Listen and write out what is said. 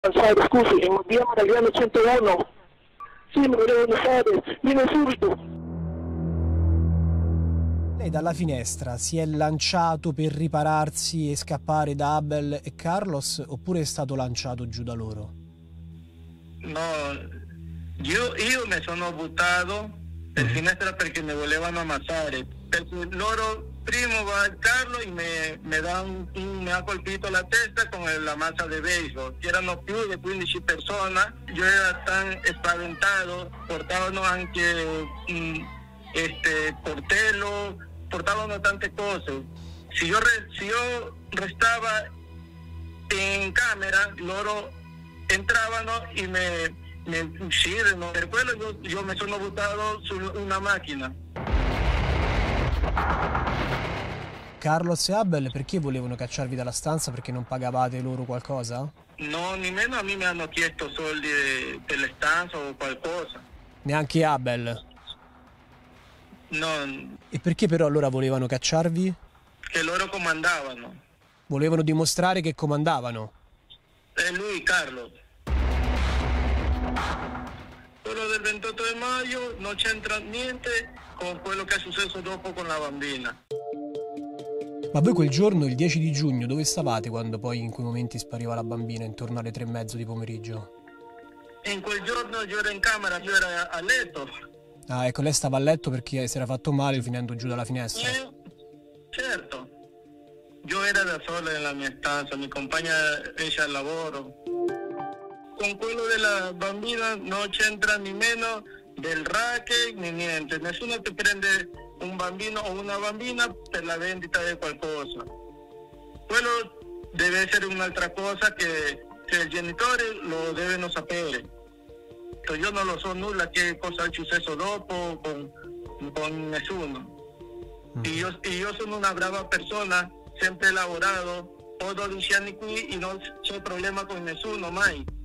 Alzare, scusi, abbiamo italiano 101. Sì, me lo devono fare, viene subito. Lei dalla finestra si è lanciato per ripararsi e scappare da Abel e Carlos, oppure è stato lanciato giù da loro? No, io mi sono buttato per finestra perché mi volevano ammazzare. Perché loro prima va Carlo e me ha colpito la testa con la mazza di baseball. Erano più di 15 persone, io ero tan spaventato, portavano anche portello, portavano tante cose. Se io restava in camera, loro entravano e mi uccidono. Per quello io mi sono buttato su una macchina. Carlos e Abel perché volevano cacciarvi dalla stanza? Perché non pagavate loro qualcosa? No, nemmeno a me mi hanno chiesto soldi per la stanza o qualcosa. Neanche Abel? No, E perché però allora volevano cacciarvi? che loro comandavano. Volevano dimostrare che comandavano. E lui, Carlo. Quello del 28 di maggio non c'entra niente con quello che è successo dopo con la bambina. Ma voi quel giorno, il 10 di giugno, dove stavate quando poi in quei momenti spariva la bambina, intorno alle 3:30 di pomeriggio? In quel giorno io ero in camera, io ero a letto. Ah, ecco, lei stava a letto perché si era fatto male finendo giù dalla finestra. Certo. Io ero da sola nella mia stanza, mi compagna esce al lavoro. Con quello della bambina non c'entra nemmeno del racket né niente. Nessuno ti prende un bambino o una bambina per la vendita di qualcosa. Quello deve essere un'altra cosa che i genitori lo devono sapere. Io non lo so nulla che cosa è successo dopo con nessuno. E io sono una brava persona, sempre lavorato, ho 12 anni qui e non c'è problema con nessuno mai.